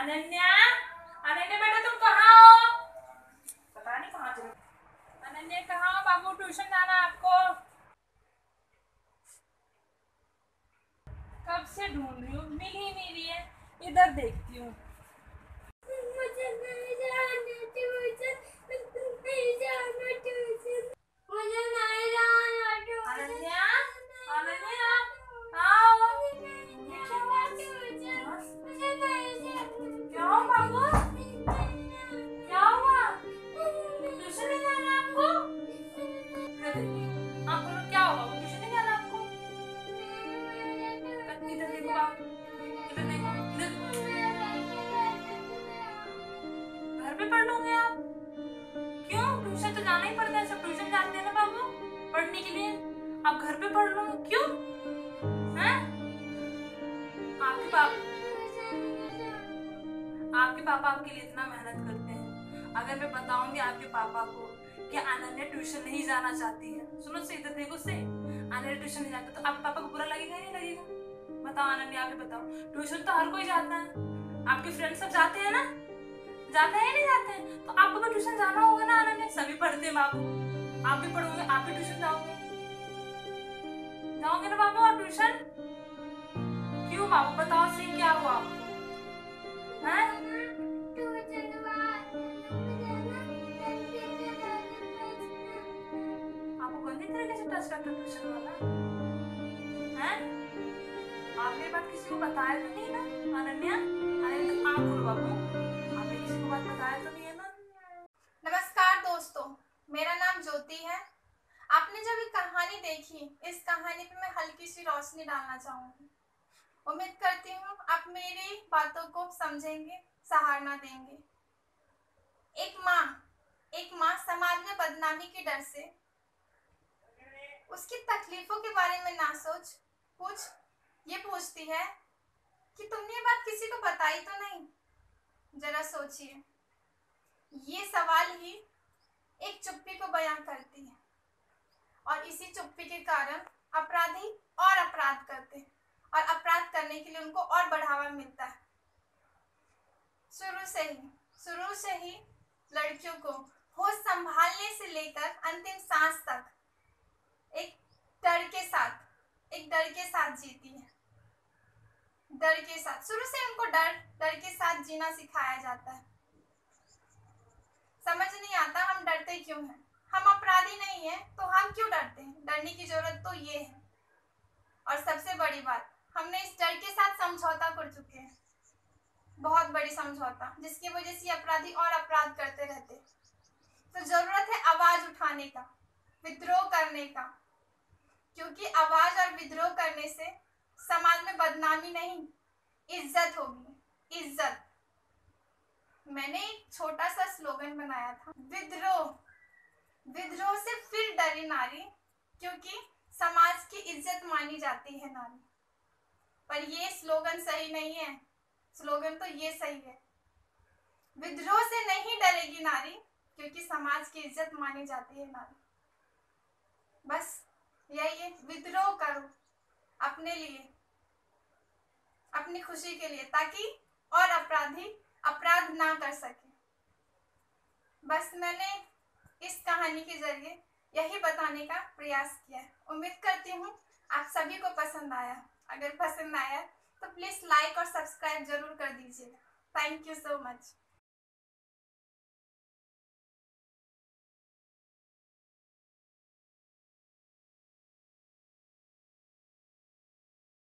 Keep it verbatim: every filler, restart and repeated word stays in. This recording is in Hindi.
अनन्या, अनन्या बेटा तुम कहाँ हो? पता नहीं कहाँ चले। अनन्या कहाँ हो? बाबू ट्यूशन जाना है आपको। कब से ढूंढ रही हूँ, मिल ही नहीं रही है। इधर देखती हूँ। मुझे नहीं जाना ट्यूशन, नहीं जाना ट्यूशन, मुझे नहीं जाना ट्यूशन। अनन्या, अनन्या, आओ। ये क्या हुआ? मुझे नहीं जाना। क्या हुआ बाबू? क्या हुआ? ट्यूशन नहीं जाना आपको? इधर देखिए। आप बोलो क्या हुआ? ट्यूशन नहीं जाना आपको? इधर देखो बाबू, इधर देखो, इधर। घर पे पढ़ लोगे आप? क्यों? ट्यूशन तो जाना ही पड़ता है, सब ट्यूशन जाते हैं ना बाबू पढ़ने के लिए। आप घर पे पढ़ लो, क्यों? हैं? आपके पापा आपके पापा आपके लिए इतना मेहनत करते हैं। अगर मैं बताऊंगी आपके पापा को कि अनन्या ट्यूशन नहीं जाना चाहती है, सुनो से, इधर देखो से, अनन्या ट्यूशन नहीं जाती, तो आपके पापा को बुरा लगेगा नहीं लगेगा? बताओ अनन्या, आप बताओ। ट्यूशन तो हर कोई जाता है, आपके फ्रेंड सब जाते हैं ना? जाते हैं नहीं जाते हैं? तो आपको भी ट्यूशन जाना होगा ना अनन्या, सभी पढ़ते हैं बाबू। आप भी पढ़ोगे, आप भी ट्यूशन जाओगे, जाओगे ना बाबू आप ट्यूशन? क्यों बाबू, बताओ सही, क्या हुआ आपको? हैं? आपको गंदी तरीके से टच करता ट्यूशन वाला? हैं? आपने ये बात किसी को बताया तो नहीं ना अनन्या? अनन्या तो आप बोलो बाबू, आपने किसी को बात बताया तो नहीं है ना? नमस्कार दोस्तों, मेरा नाम ज्योति है। आपने जब ये कहानी देखी, इस कहानी पे मैं हल्की सी रोशनी डालना चाहूंगी। उम्मीद करती हूँ आप मेरी बातों को समझेंगे, सहारा देंगे। एक माँ एक माँ समाज में बदनामी के डर से उसकी तकलीफों के बारे में ना सोच कुछ ये पूछती है कि तुमने ये बात किसी को बताई तो नहीं। जरा सोचिए, ये सवाल ही एक चुप्पी को बयां करती है, और इसी चुप्पी के कारण अपराधी और अपराध करते हैं, और अपराध करने के लिए उनको और बढ़ावा मिलता है। शुरू से ही शुरू से ही लड़कियों को होश संभालने से लेकर अंतिम सांस तक एक डर के साथ एक डर के साथ जीती है। डर के साथ शुरू से उनको डर डर के साथ जीना सिखाया जाता है। समझ नहीं आता हम डरते क्यों हैं। हम अपराधी नहीं हैं तो हम क्यों डरते हैं? डरने की जरूरत तो ये है। और सबसे बड़ी बात, हमने इस डर के साथ समझौता कर चुके हैं, बहुत बड़ी समझौता, जिसकी वजह से अपराधी और अपराध करते रहते। तो जरूरत है आवाज उठाने का, विद्रोह करने का, क्योंकि आवाज और विद्रोह करने से समाज में बदनामी नहीं, इज्जत होगी, इज्जत। मैंने एक छोटा सा स्लोगन बनाया था, विद्रोह विद्रोह से फिर डरी नारी, क्योंकि समाज की इज्जत मानी जाती है नारी। पर ये स्लोगन सही नहीं है, स्लोगन तो ये सही है, विद्रोह से नहीं डरेगी नारी, क्योंकि समाज की इज्जत मानी जाती है नारी। बस यही है, विद्रोह करो अपने लिए, अपनी खुशी के लिए, ताकि और अपराधी अपराध ना कर सके। बस मैंने इस कहानी के जरिए यही बताने का प्रयास किया है। उम्मीद करती हूँ आप सभी को पसंद आया। अगर पसंद आया तो प्लीज लाइक और सब्सक्राइब जरूर कर दीजिएगा। Thank you so much.